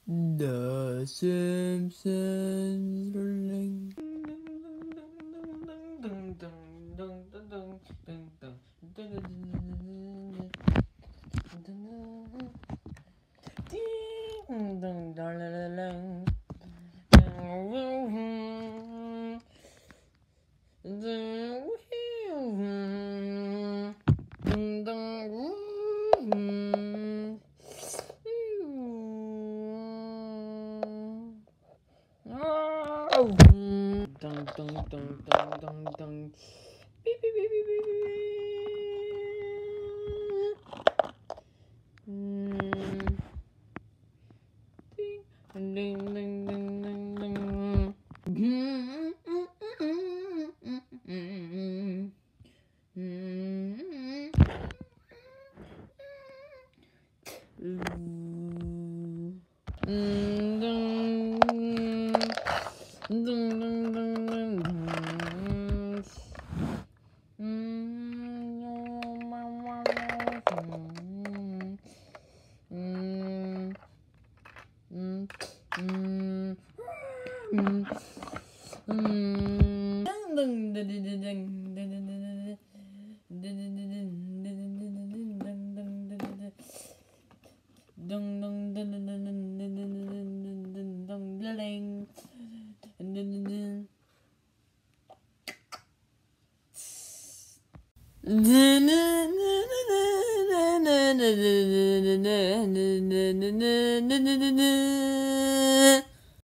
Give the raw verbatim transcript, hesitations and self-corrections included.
The Simpsons. Dun, dun, dun, dun, dun, dun. Beep, beep, beep, beep, beep, beep. Mm. Ding, ding, ding, ding, ding, ding.